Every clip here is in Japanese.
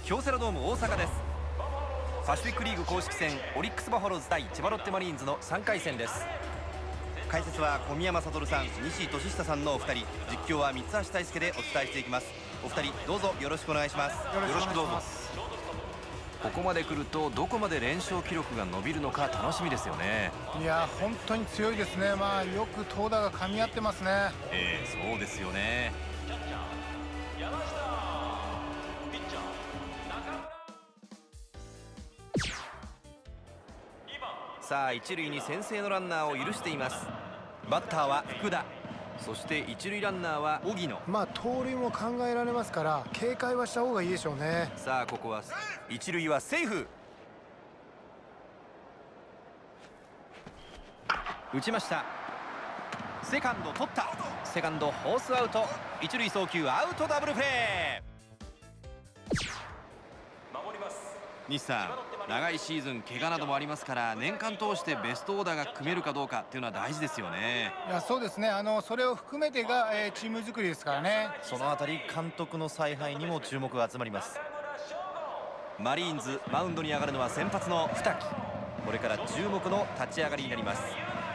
京セラドーム大阪です。パシフィックリーグ公式戦オリックスバファローズ対千葉ロッテマリーンズの3回戦です。解説は小宮山悟さん、西俊久さんのお二人、実況は三橋大輔でお伝えしていきます。お二人どうぞよろしくお願いします。 よろしくどうぞ。 ここまで来るとどこまで連勝記録が伸びるのか楽しみですよね。 いや本当に強いですね。よく投打が噛み合ってますね。 そうですよね。さあ一塁に先制のランナーを許しています。バッターは福田、そして一塁ランナーは荻野。 盗塁も考えられますから警戒はした方がいいでしょうね。 さあここは一塁はセーフ。打ちました。セカンド取った。セカンドホースアウト。一塁送球アウト、ダブルプレー。守ります。西さん、長いシーズン怪我などもありますから、年間通してベストオーダーが組めるかどうかっていうのは大事ですよね。 いやそうですね。それを含めてが、チーム作りですからね。 そのあたり監督の采配にも注目が集まります。マリーンズマウンドに上がるのは先発の二木。これから注目の立ち上がりになります。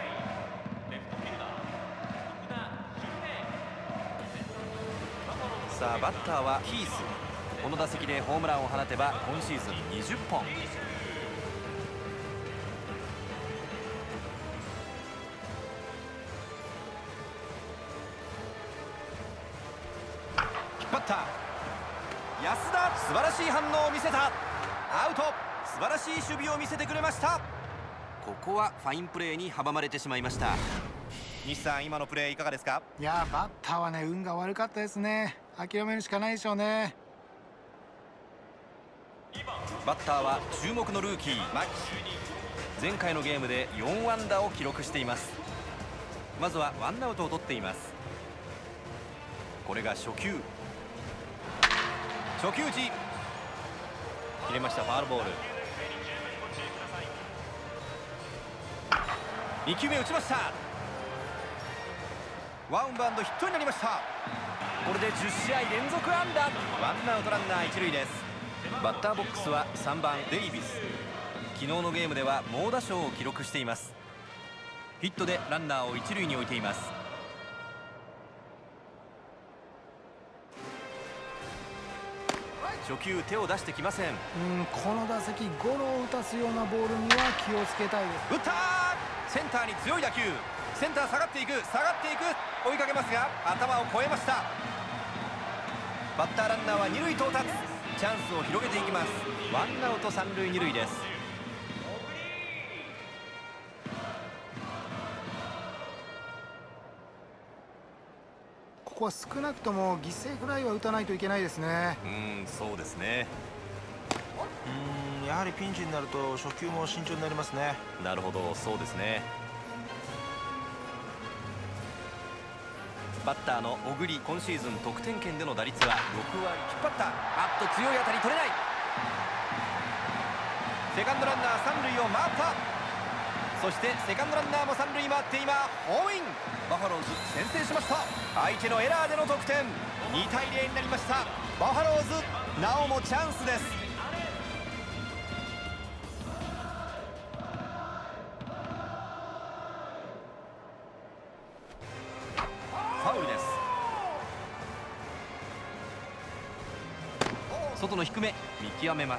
さあバッターはヒース。この打席でホームランを放てば今シーズン20本。引っ張った安田、素晴らしい反応を見せた。アウト。素晴らしい守備を見せてくれました。ここはファインプレーに阻まれてしまいました。西さん、今のプレーいかがですか？ いやバッターはね、運が悪かったですね。諦めるしかないでしょうね。 バッターは注目のルーキー牧。前回のゲームで4安打を記録しています。まずはワンアウトを取っています。これが初球打ち切れました。ファウルボール。2球目打ちました。ワンバウンドヒットになりました。これで10試合連続安打。ワンアウトランナー一塁です。バッターボックスは3番デイビス。昨日のゲームでは猛打賞を記録しています。ヒットでランナーを一塁に置いています。初球手を出してきません。 この打席ゴロを打たすようなボールには気をつけたいです。 打ったー。センターに強い打球。センター下がっていく追いかけますが頭を越えました。バッターランナーは二塁到達。チャンスを広げていきます。ワンアウト三塁二塁です。 ここは少なくとも犠牲フライは打たないといけないですね。 そうですね。 やはりピンチになると初球も慎重になりますね。 なるほど、そうですね。バッターの小栗、今シーズン得点圏での打率は6割。引っ張った。強い当たり取れない。セカンドランナー三塁を回った。そしてセカンドランナーも三塁回って今ホームイン。バファローズ先制しました。相手のエラーでの得点。2対0になりました。バファローズなおもチャンスです。ファウルです。外の低め見極めます。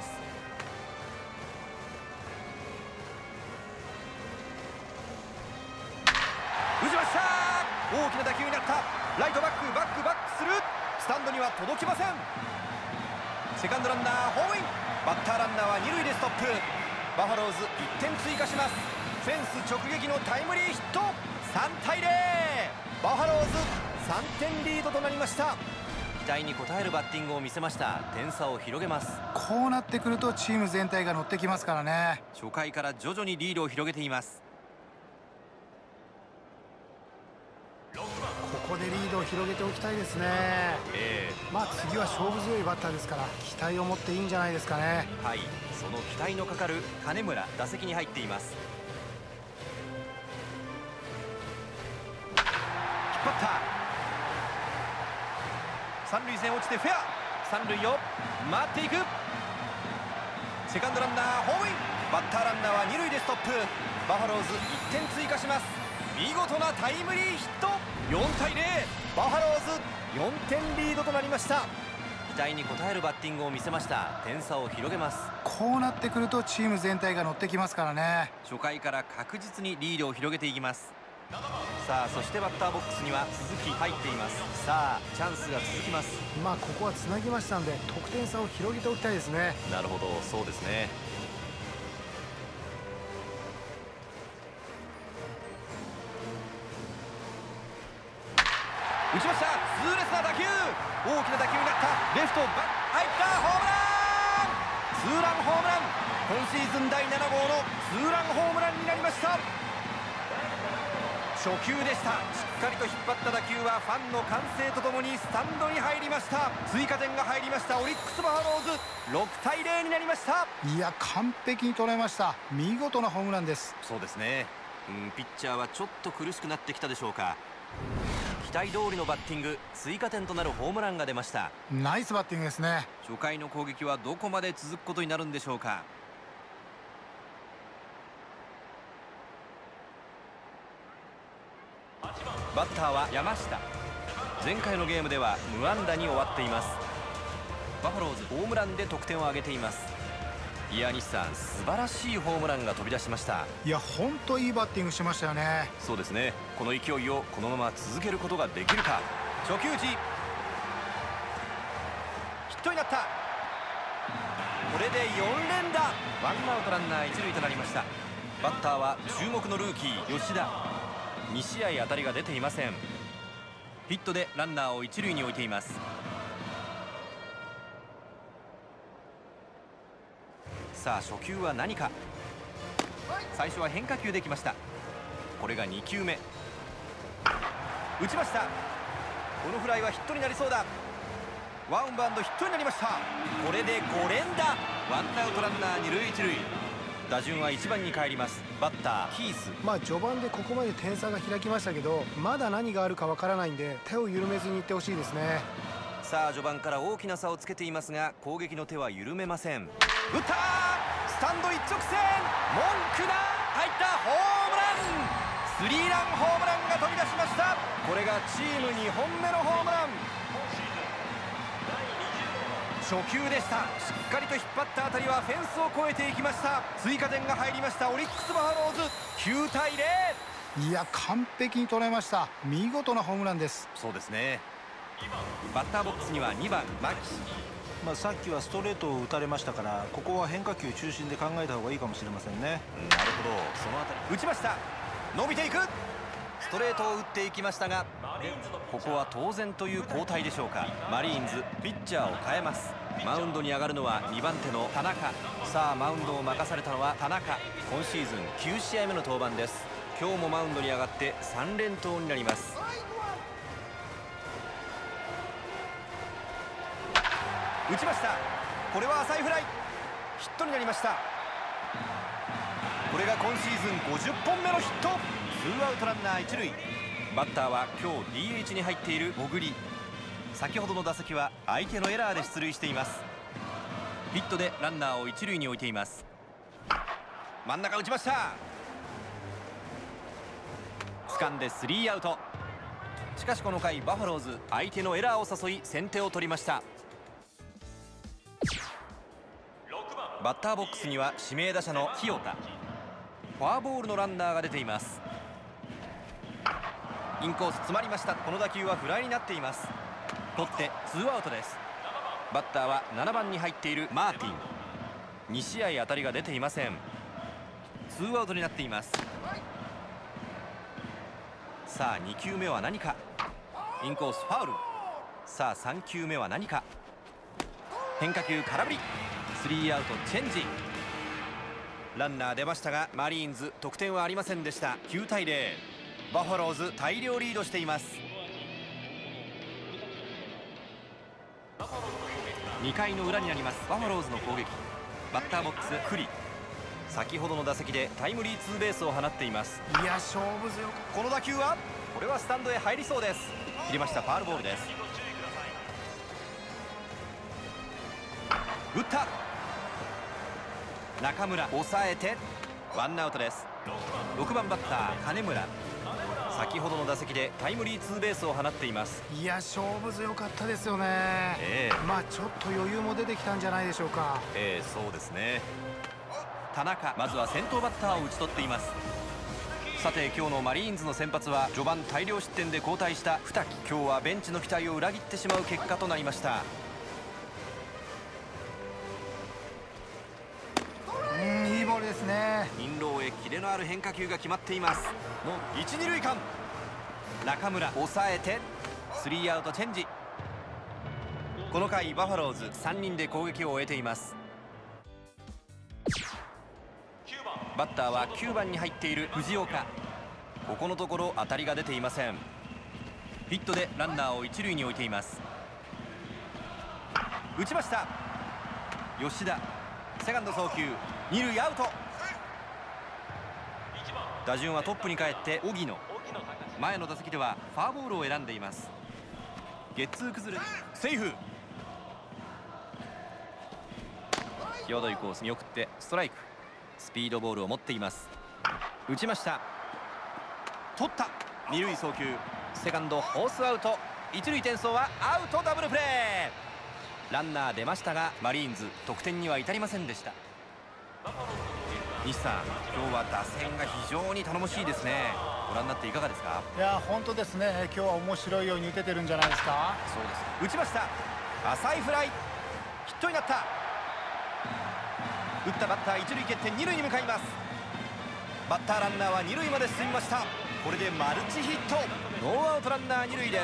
打ちました。大きな打球になった。ライトバックする。スタンドには届きません。セカンドランナーホームイン。バッターランナーは二塁でストップ。バファローズ1点追加します。フェンス直撃のタイムリーヒット。3対0。バファローズ3点リードとなりました。期待に応えるバッティングを見せました。点差を広げます。 こうなってくるとチーム全体が乗ってきますからね。 初回から徐々にリードを広げています。 ここでリードを広げておきたいですね。次は勝負強いバッターですから期待を持っていいんじゃないですかね。 はい、その期待のかかる金村、打席に入っています。引っ張った。三塁線落ちてフェア。三塁を回っていく。 セカンドランナーホームイン。バッターランナーは2塁でストップ。バファローズ1点追加します。見事なタイムリーヒット。4対0、バファローズ4点リードとなりました。期待に応えるバッティングを見せました。点差を広げます。 こうなってくるとチーム全体が乗ってきますからね。 初回から確実にリードを広げていきます。さあそしてバッターボックスには鈴木入っています。さあチャンスが続きます。 ここはつなぎましたんで得点差を広げておきたいですね。 なるほど、そうですね。打ちました。痛烈な打球、大きな打球になった。レフト入った。ホームラン、ツーランホームラン。今シーズン第7号のツーランホームランになりました。初球でした。しっかりと引っ張った打球はファンの歓声とともにスタンドに入りました。追加点が入りました。オリックスバファローズ6対0になりました。 いや完璧に捉えました。見事なホームランです。 そうですね。ピッチャーはちょっと苦しくなってきたでしょうか。期待通りのバッティング、追加点となるホームランが出ました。 ナイスバッティングですね。 初回の攻撃はどこまで続くことになるんでしょうか。バッターは山下。前回のゲームでは無安打に終わっています。バファローズホームランで得点を挙げています。いや西さん、素晴らしいホームランが飛び出しました。 いや本当いいバッティングしましたよね。 そうですね。この勢いをこのまま続けることができるか。初球打ちヒットになった。これで4連打。ワンアウトランナー1塁となりました。バッターは注目のルーキー吉田。2試合当たりが出ていません。ヒットでランナーを1塁に置いています。さあ初球は何か。最初は変化球できました。これが2球目。打ちました。このフライはヒットになりそうだ。ワンバウンドヒットになりました。これで5連打。ワンアウトランナー2塁1塁。打順は1番に帰ります。バッターキース。 序盤でここまで点差が開きましたけど、まだ何があるかわからないんで手を緩めずにいってほしいですね。 さあ序盤から大きな差をつけていますが、攻撃の手は緩めません。打った。スタンド一直線。文句な入った。ホームラン。スリーランホームランが飛び出しました。これがチーム2本目のホームラン。初球でした。しっかりと引っ張った当たりはフェンスを越えていきました。追加点が入りました。オリックスバファローズ9対0。 いや完璧に捉えました。見事なホームランです。 そうですね。バッターボックスには2番牧。 さっきはストレートを打たれましたから、ここは変化球中心で考えた方がいいかもしれませんね。 なるほど。そのあたり打ちました。伸びていく。ストレートを打っていきましたが、ここは当然という交代でしょうか。マリーンズピッチャーを変えます。マウンドに上がるのは2番手の田中。さあマウンドを任されたのは田中。今シーズン9試合目の登板です。今日もマウンドに上がって3連投になります。打ちました。これは浅いフライ。ヒットになりました。これが今シーズン50本目のヒット。ツーアウトランナー1塁。バッターは今日 DH に入っている小栗。先ほどの打席は相手のエラーで出塁しています。ヒットでランナーを1塁に置いています。真ん中打ちました。掴んでスリーアウト。しかしこの回バファローズ相手のエラーを誘い先手を取りました。バッターボックスには指名打者の清田。フォアボールのランナーが出ています。インコース詰まりました。この打球はフライになっています。取ってツーアウトです。バッターは7番に入っているマーティン。2試合当たりが出ていません。ツーアウトになっています。さあ2球目は何か。インコースファウル。さあ3球目は何か。変化球空振り。スリーアウトチェンジ。ランナー出ましたがマリーンズ得点はありませんでした。9対0。バファローズ大量リードしています。2回の裏になります。バファローズの攻撃。バッターボックス栗。先ほどの打席でタイムリーツーベースを放っています。 いや勝負強く。 この打球はこれはスタンドへ入りそうです。切りました。ファウルボールです。打った。 中村抑えてワンアウトです。6番バッター金村、先ほどの打席でタイムリーツーベースを放っています。 いや勝負強かったですよね。まあちょっと余裕も出てきたんじゃないでしょうか。 そうですね。田中、まずは先頭バッターを打ち取っています。さて今日のマリーンズの先発は序盤大量失点で交代した二木。今日はベンチの期待を裏切ってしまう結果となりました。 いいボールですね。 インローへキレのある変化球が決まっています。の一二塁間、中村抑えてスリーアウトチェンジ。この回バファローズ3人で攻撃を終えています。バッターは9番に入っている藤岡。ここのところ当たりが出ていません。ヒットでランナーを一塁に置いています。打ちました。吉田、セカンド送球、二塁アウト。打順はトップに帰って荻野。前の打席ではフォアボールを選んでいます。ゲッツー崩れセーフ。際どいコースに送ってストライク。スピードボールを持っています。打ちました。取った。二塁送球、セカンドホースアウト。一塁転送はアウト。ダブルプレー。ランナー出ましたがマリーンズ得点には至りませんでした。西さん、今日は打線が非常に頼もしいですね。ご覧になっていかがですか？ いや本当ですね。今日は面白いように打ててるんじゃないですか。 そうです。打ちました。浅いフライ、ヒットになった。打ったバッター一塁蹴って二塁に向かいます。バッターランナーは二塁まで進みました。これでマルチヒット。ノーアウトランナー二塁です。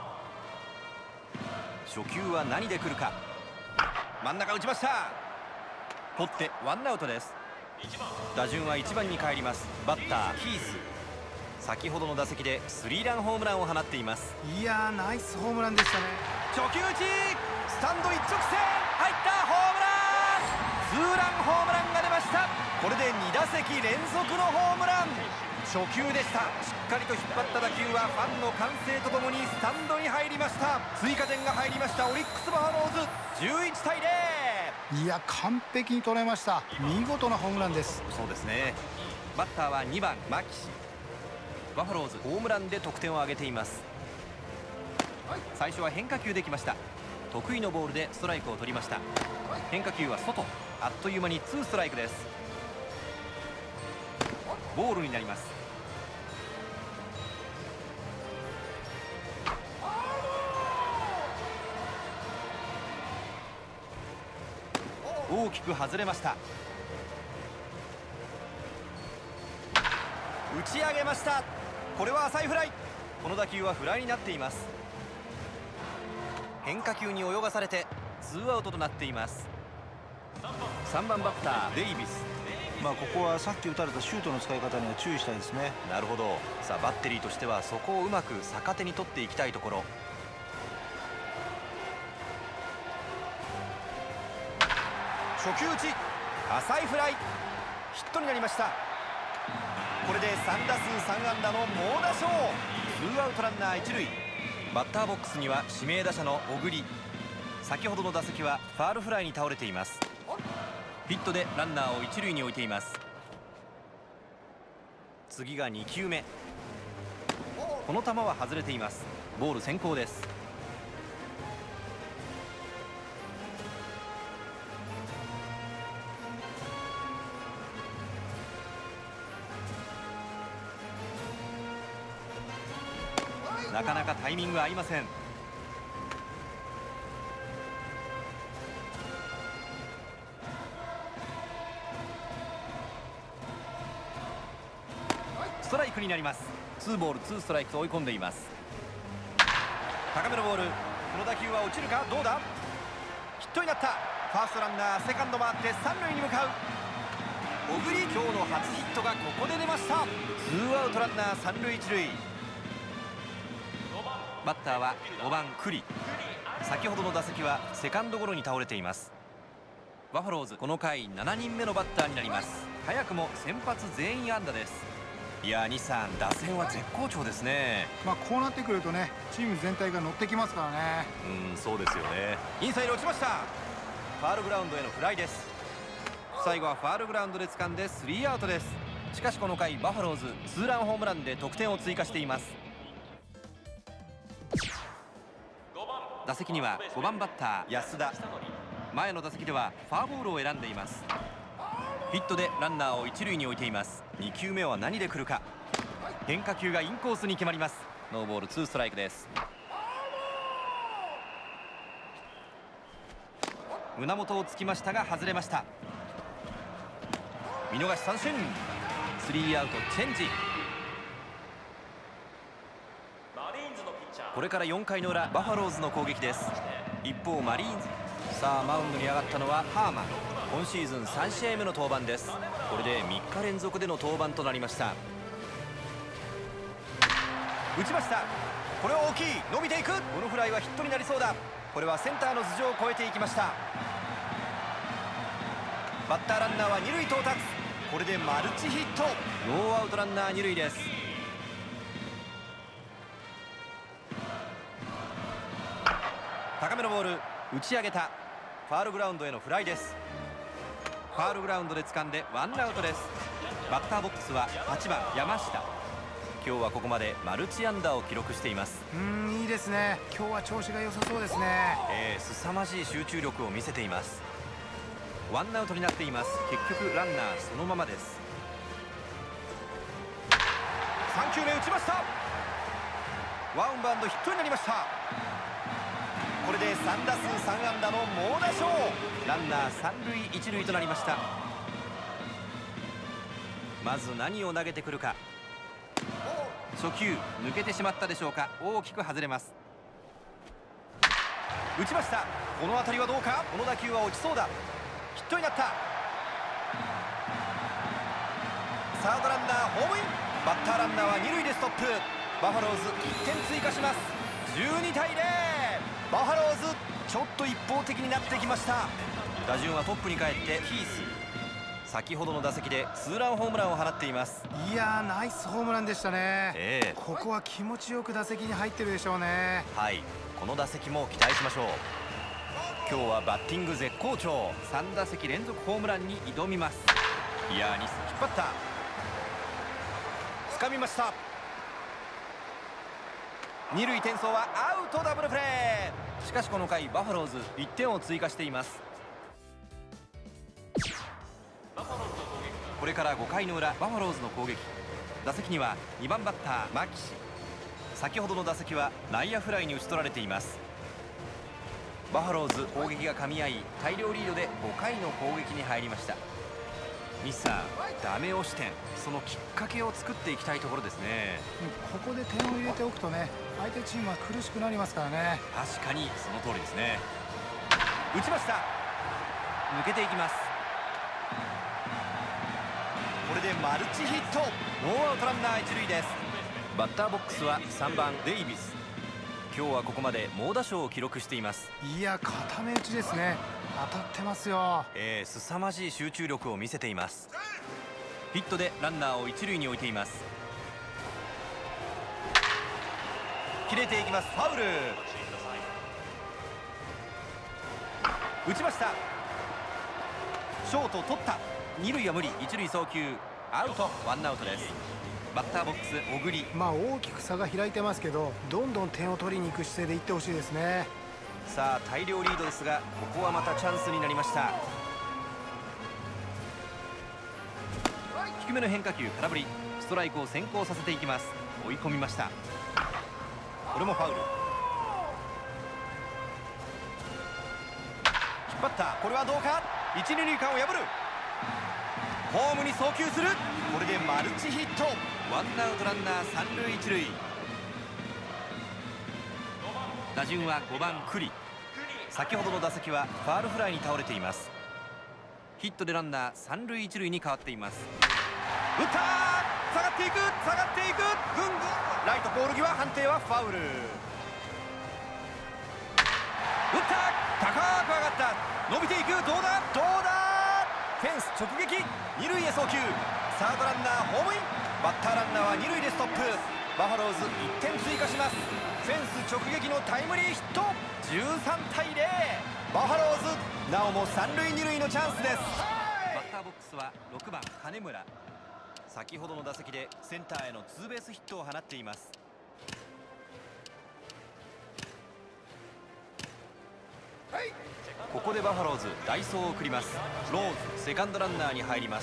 初球は何で来るか。真ん中打ちました。取ってワンアウトです。打順は1番に帰ります。バッターヒース、先ほどの打席でスリーランホームランを放っています。 いやナイスホームランでしたね。 初球打ち、スタンド一直線入った。ホームラン、ツーランホームランが出ました。これで2打席連続のホームラン。初球でした。しっかりと引っ張った打球はファンの歓声とともにスタンドに入りました。追加点が入りましたオリックスバファローズ11対0。 いや完璧に捉えました。見事なホームランです。 そうですね。バッターは2番牧志。バファローズホームランで得点を挙げています。最初は変化球できました。得意のボールでストライクを取りました。変化球は外、あっという間にツーストライクです。ボールになります。大きく外れました。打ち上げました。これは浅いフライ。この打球はフライになっています。変化球に泳がされてツーアウトとなっています。3番バッターデイビス。 ここはさっき打たれたシュートの使い方には注意したいですね。 なるほど。さあバッテリーとしてはそこをうまく逆手に取っていきたいところ。初球打ち、浅いフライ、ヒットになりました。これで3打数3安打の猛打賞。ツーアウトランナー一塁。バッターボックスには指名打者の小栗。先ほどの打席はファールフライに倒れています。ヒットでランナーを一塁に置いています。次が2球目。この球は外れています。ボール先行です。なかなかタイミング合いません。ストライクになります。ツーボールツーストライクと追い込んでいます。高めのボール、この打球は落ちるか。どうだ。ヒットになった。ファーストランナーセカンド回って三塁に向かう。小栗、今日の初ヒットがここで出ました。ツーアウトランナー三塁一塁。バッターは5番栗。先ほどの打席はセカンドゴロに倒れています。バファローズこの回7人目のバッターになります。早くも先発全員安打です。いや西さん、打線は絶好調ですね。 こうなってくるとね、チーム全体が乗ってきますからね。 そうですよね。インサイド落ちました。ファールグラウンドへのフライです。 最後はファールグラウンドで掴んでスリーアウトです。しかしこの回バファローズツーランホームランで得点を追加しています。打席には5番バッター安田。前の打席ではファーボールを選んでいます。ヒットでランナーを一塁に置いています。2球目は何で来るか。変化球がインコースに決まります。ノーボールツーストライクです。胸元をつきましたが外れました。見逃し三振。スリーアウトチェンジ。これから4回の裏バファローズの攻撃です。一方マリーンズ、さあマウンドに上がったのはハーマン。今シーズン3試合目の登板です。これで3日連続での登板となりました。打ちました。これは大きい。伸びていく。このフライはヒットになりそうだ。これはセンターの頭上を越えていきました。バッターランナーは二塁到達。これでマルチヒット。ノーアウトランナー二塁です。高めのボール打ち上げた。ファールグラウンドへのフライです。ファールグラウンドで掴んでワンアウトです。バッターボックスは8番山下。今日はここまでマルチ安打を記録しています。 いいですね。今日は調子が良さそうですね。 凄まじい集中力を見せています。ワンアウトになっています。結局ランナーそのままです。3球目打ちました。ワンバウンドヒットになりました。これで3打数3安打の猛打賞。ランナー三塁一塁となりました。まず何を投げてくるか。初球抜けてしまったでしょうか。大きく外れます。打ちました。この当たりはどうか。この打球は落ちそうだ。ヒットになった。サードランナーホームイン。バッターランナーは二塁でストップ。バファローズ1点追加します。12対0。バファローズちょっと一方的になってきました。打順はトップに帰ってヒース。先ほどの打席でツーランホームランを放っています。 いやー、ナイスホームランでしたね。ここは気持ちよく打席に入ってるでしょうね。 はい、この打席も期待しましょう。今日はバッティング絶好調。3打席連続ホームランに挑みます。いやー、ニス引っ張った。掴みました。二塁転送はアウト。ダブルプレー。しかしこの回バファローズ1点を追加しています。これから5回の裏バファローズの攻撃。打席には2番バッターマキシ。先ほどの打席は内野フライに打ち取られています。バファローズ攻撃が噛み合い大量リードで5回の攻撃に入りました。ミスさん、ダメ押し点、そのきっかけを作っていきたいところですね。 ここで点を入れておくとね、相手チームは苦しくなりますからね。 確かにその通りですね。打ちました。抜けていきます。これでマルチヒット。ノーアウトランナー一塁です。バッターボックスは3番デイビス。今日はここまで猛打賞を記録しています。 いや、固め打ちですね。当たってますよ。 凄まじい集中力を見せています。ヒットでランナーを一塁に置いています。切れていきます。ファウル。打ちました。ショート取った。二塁は無理。一塁送球アウト。ワンアウトです。バッターボックス小栗。 大きく差が開いてますけど、どんどん点を取りに行く姿勢でいってほしいですね。 さあ大量リードですが、ここはまたチャンスになりました。低めの変化球空振り。ストライクを先行させていきます。追い込みました。これもファウル。引っ張った。これはどうか。一二塁間を破る。ホームに送球する。これでマルチヒット。ワンアウトランナー三塁一塁。打順は5番栗。先ほどの打席はファールフライに倒れています。ヒットでランナー三塁一塁に変わっています。打った。下がっていく。下がっていく。ぐんぐん。ライトポール際。判定はファウル。打った。高く上がった。伸びていく。どうだ。どうだ。フェンス直撃。二塁へ送球。サードランナーホームイン。バッターランナーは二塁でストップ。バファローズ1点追加します。フェンス直撃のタイムリーヒット。13対0。バファローズなおも三塁二塁のチャンスです。バッターターボックスは6番金村。先ほどの打席でセンターへのツーベースヒットを放っています。ここでバファローズ代走を送ります。ローズセカンドランナーに入ります。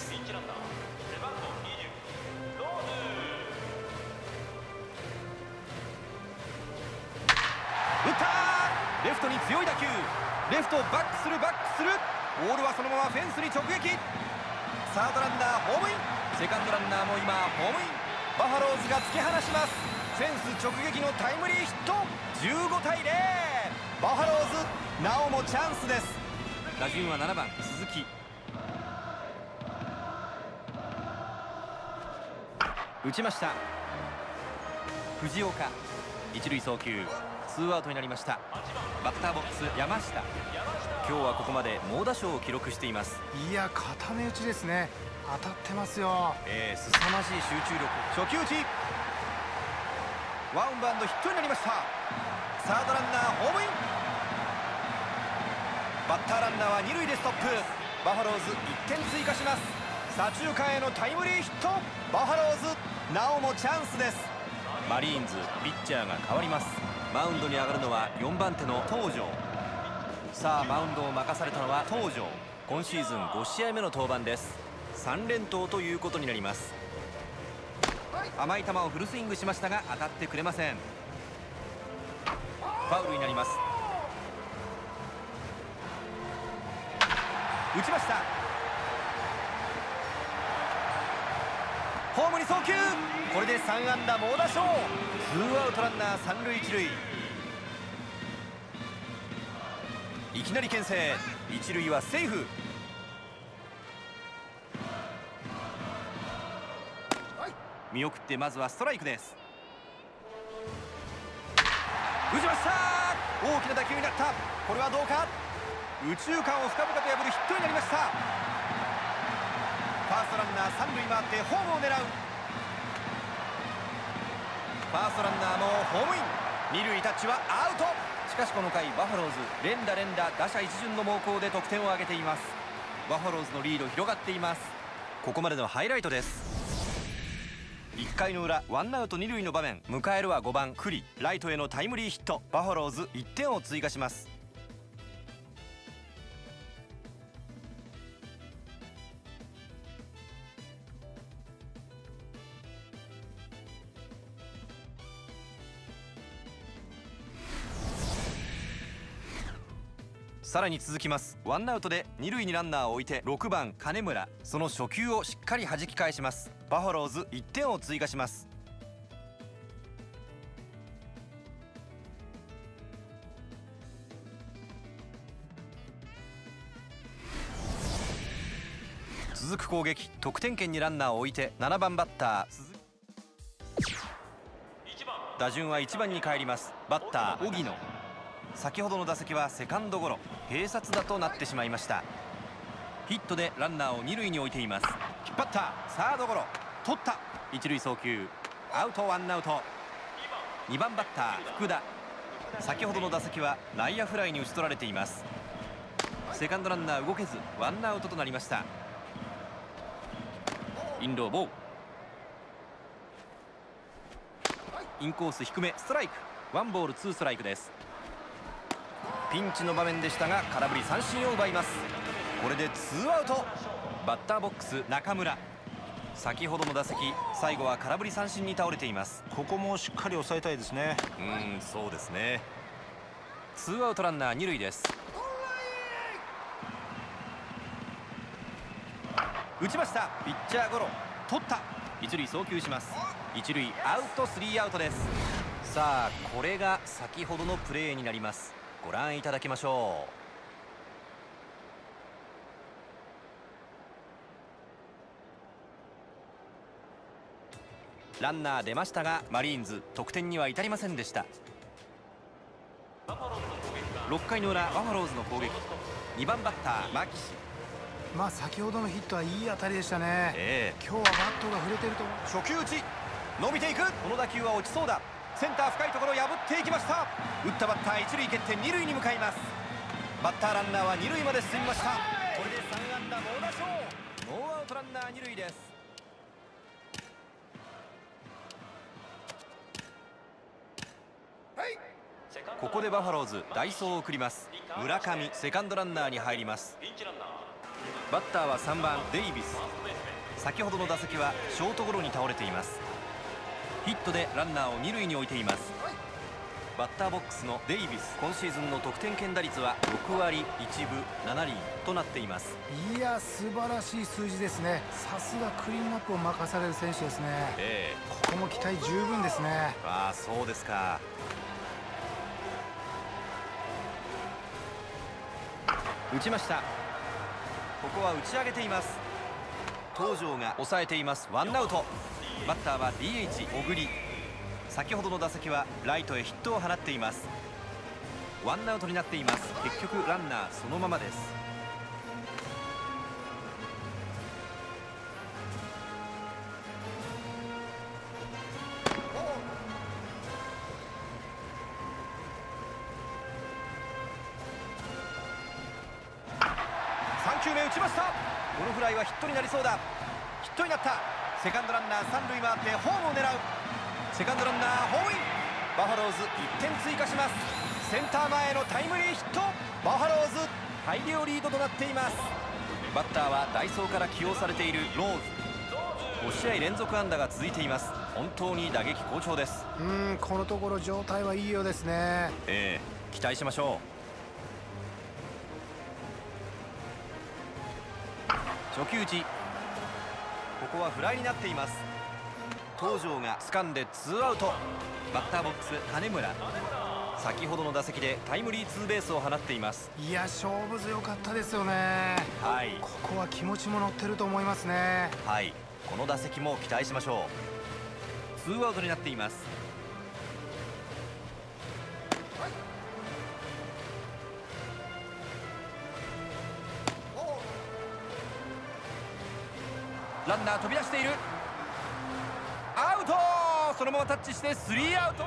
打ったー、レフトに強い打球。レフトバックするバックする。ボールはそのままフェンスに直撃。サードランナーホームイン。セカンドランナーも今ホームイン。バファローズが突き放します。フェンス直撃のタイムリーヒット。15対0。バファローズなおもチャンスです。打順は7番鈴木。打ちました。藤岡一塁送球。ツーアウトになりました。バッターボックス山下。今日はここまで猛打賞を記録しています。 いや、固め打ちですね。当たってますよ。 凄まじい集中力。初球打ち。ワンバウンドヒットになりました。サードランナーホームイン。バッターランナーは二塁でストップ。バファローズ1点追加します。左中間へのタイムリーヒット。バファローズなおもチャンスです。マリーンズピッチャーが変わります。マウンドに上がるのは4番手の東條。さあマウンドを任されたのは東條。今シーズン5試合目の登板です。3連投ということになります。甘い球をフルスイングしましたが当たってくれません。ファウルになります。打ちました。ホームに送球。これで3安打猛打賞。ツーアウトランナー3塁1塁。いきなり牽制。一塁はセーフ。見送ってまずはストライクです。打ちました。大きな打球になった。これはどうか。右中間を深々と破るヒットになりました。ファーストランナー3塁回ってホームを狙う。ファーストランナーもホームイン。二塁タッチはアウト。しかしこの回バファローズ連打打者一巡の猛攻で得点を挙げています。バファローズのリード広がっています。ここまでのハイライトです。1回の裏ワンアウト二塁の場面、迎えるは5番栗。ライトへのタイムリーヒット。バファローズ1点を追加します。さらに続きます。ワンアウトで二塁にランナーを置いて6番金村。その初球をしっかり弾き返します。バファローズ1点を追加します。続く攻撃、得点圏にランナーを置いて7番バッター鈴木。打順は1番に帰ります。バッター荻野。先ほどの打席はセカンドゴロ、併殺打となってしまいました。ヒットでランナーを二塁に置いています。引っ張った。サードゴロ、取った。一塁送球、アウト。ワンアウト。2番バッター福田。先ほどの打席は内野フライに打ち取られています。セカンドランナー動けずワンアウトとなりました。インローボール。インコース低めストライク。ワンボールツーストライクです。ピンチの場面でしたが空振り三振を奪います。これでツーアウト。バッターボックス中村。先ほどの打席最後は空振り三振に倒れています。 ここもしっかり抑えたいですね。 そうですね。ツーアウトランナー二塁です。打ちました。ピッチャーゴロ、取った。一塁送球します。一塁アウト。スリーアウトです。さあこれが先ほどのプレーになります。ご覧いただきましょう。ランナー出ましたがマリーンズ得点には至りませんでした。6回の裏バファローズの攻撃、2番バッター牧志。 先ほどのヒットはいい当たりでしたね。今日はバットが触れてると。 初球打ち、伸びていく。この打球は落ちそうだ。センター深いところ破っていきました。打ったバッター一塁蹴って二塁に向かいます。バッターランナーは二塁まで進みました。これで3安打猛打賞。 ウトランナー2塁です。ここでバファローズ代走を送ります。村上セカンドランナーに入ります。バッターは3番デイビス。先ほどの打席はショートゴロに倒れています。ヒットでランナーを2塁に置いています。バッターボックスのデイビス、今シーズンの得点圏打率は6割1分7厘となっています。 いや、素晴らしい数字ですね。さすがクリーンアップを任される選手ですね。ここも期待十分ですね。 ああ、そうですか。打ちました。ここは打ち上げています。東條が抑えています。ワンアウト。バッターは DH 小栗。先ほどの打席はライトへヒットを放っています。ワンアウトになっています。結局ランナーそのままです。3球目打ちました。このフライはヒットになりそうだ。ヒットになった。セカンドランナー3塁回ってホームを狙う。セカンドランナーホームイン。バファローズ1点追加します。センター前へのタイムリーヒット。バファローズ大量リードとなっています。バッターは代走から起用されているローズ。5試合連続安打が続いています。本当に打撃好調です。 このところ状態はいいようですね。 期待しましょう。初球打ち。ここはフライになっています。東條が掴んでツーアウト。バッターボックス金村、先ほどの打席でタイムリーツーベースを放っています。 いや、勝負強かったですよね。ここは気持ちも乗ってると思いますね。 この打席も期待しましょう。ツーアウトになっています。ランナー飛び出している。アウト。そのままタッチしてスリーアウト。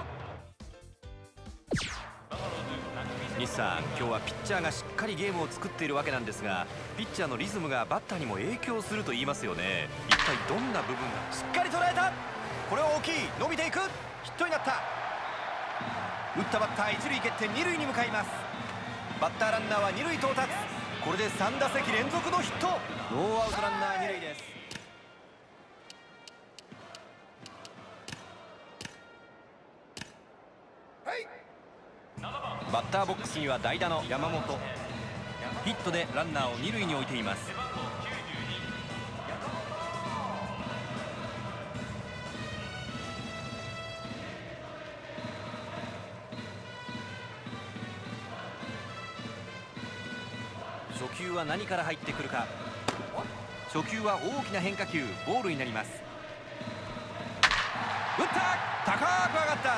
西さん、今日はピッチャーがしっかりゲームを作っているわけなんですが、ピッチャーのリズムがバッターにも影響すると言いますよね。一体どんな部分が。しっかり捉えた。これは大きい。伸びていく。ヒットになった。打ったバッター一塁蹴って二塁に向かいます。バッターランナーは二塁到達。これで3打席連続のヒット。ノーアウトランナー二塁です。バッターボックスには代打の山本。ヒットでランナーを二塁に置いています。初球は何から入ってくるか。初球は大きな変化球、ボールになります。打った。高く上がった。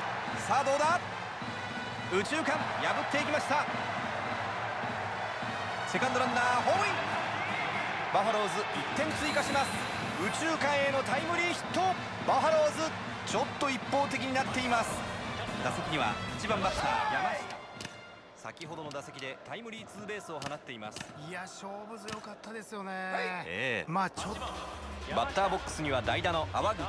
さあどうだ。右中間破っていきました。セカンドランナーホームイン。バファローズ1点追加します。右中間へのタイムリーヒット。バファローズちょっと一方的になっています。打席には1番バッター山下。先ほどの打席でタイムリーツーベースを放っています。 いや、勝負強かったですよね。ちょっとバッターボックスには代打の粟口。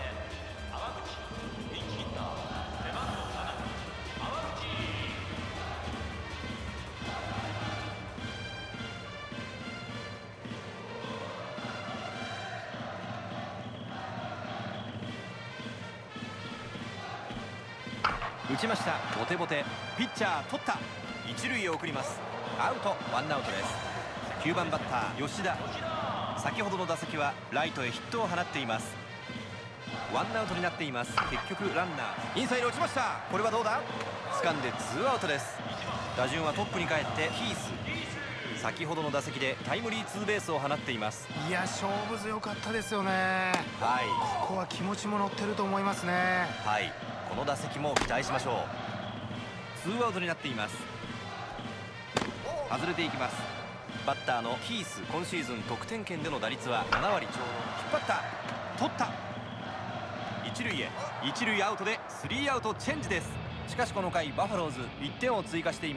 打ちました。ボテボテ。ピッチャー取った。一塁へ送ります。アウト。ワンアウトです。9番バッター吉田。先ほどの打席はライトへヒットを放っています。ワンアウトになっています。結局ランナーインサイド落ちました。これはどうだ。掴んでツーアウトです。打順はトップに帰ってヒース。先ほどの打席でタイムリーツーベースを放っています。 いや、勝負強かったですよね。ここは気持ちも乗ってると思いますね。 この打席も期待しましょう。ツーアウトになっています。外れていきます。バッターのヒース、今シーズン得点圏での打率は7割ちょうど。引っ張った。取った。一塁へ。一塁アウトでスリーアウトチェンジです。しかしこの回バファローズ1点を追加してい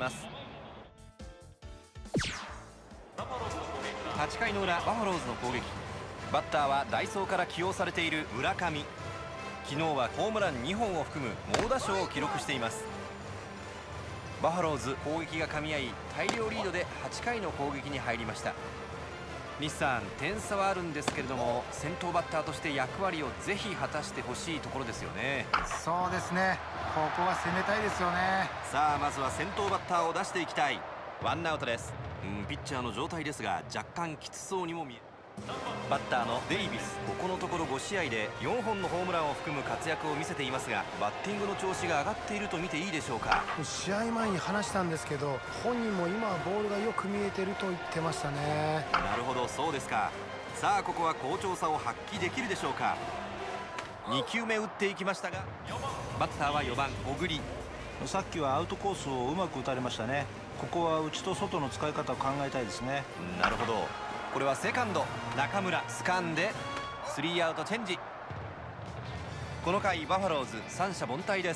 ます。8回の裏バファローズの攻撃。 バッターはダイソーから起用されている村上。昨日はホームラン2本を含む猛打賞を記録しています。バファローズ攻撃が噛み合い大量リードで8回の攻撃に入りました。西さん、点差はあるんですけれども先頭バッターとして役割をぜひ果たしてほしいところですよね。 そうですね、ここは攻めたいですよね。 さあまずは先頭バッターを出していきたい。ワンアウトです。ピッチャーの状態ですが若干きつそうにも見える。バッターのデイビス、ここのところ5試合で4本のホームランを含む活躍を見せていますがバッティングの調子が上がっていると見ていいでしょうか。 試合前に話したんですけど本人も今はボールがよく見えてると言ってましたね。 なるほど、そうですか。さあここは好調さを発揮できるでしょうか。2球目打っていきましたがバッターは4番小栗。 さっきはアウトコースをうまく打たれましたね。ここは内と外の使い方を考えたいですね。 なるほど。これはセカンド中村掴んで3アウトチェンジ。この回バファローズ三者凡退です。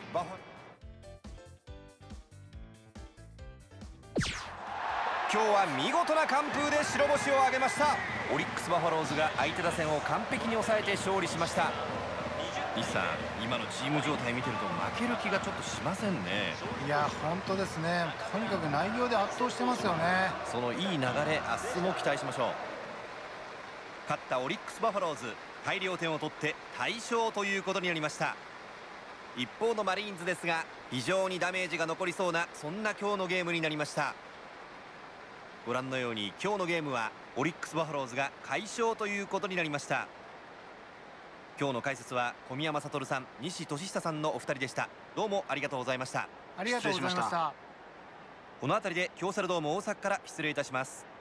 今日は見事な完封で白星を挙げました。オリックスバファローズが相手打線を完璧に抑えて勝利しました。西さん、今のチーム状態見てると負ける気がちょっとしませんね。 いや本当ですね、とにかく内容で圧倒してますよね。 そのいい流れ、明日も期待しましょう。勝ったオリックスバファローズ、大量点を取って大勝ということになりました。一方のマリーンズですが非常にダメージが残りそうなそんな今日のゲームになりました。ご覧のように今日のゲームはオリックスバファローズが快勝ということになりました。今日の解説は小宮山悟さん、西俊久さんのお二人でした。どうもありがとうございました。 ありがとうございました。 この辺りで京セラドーム大阪から失礼いたします。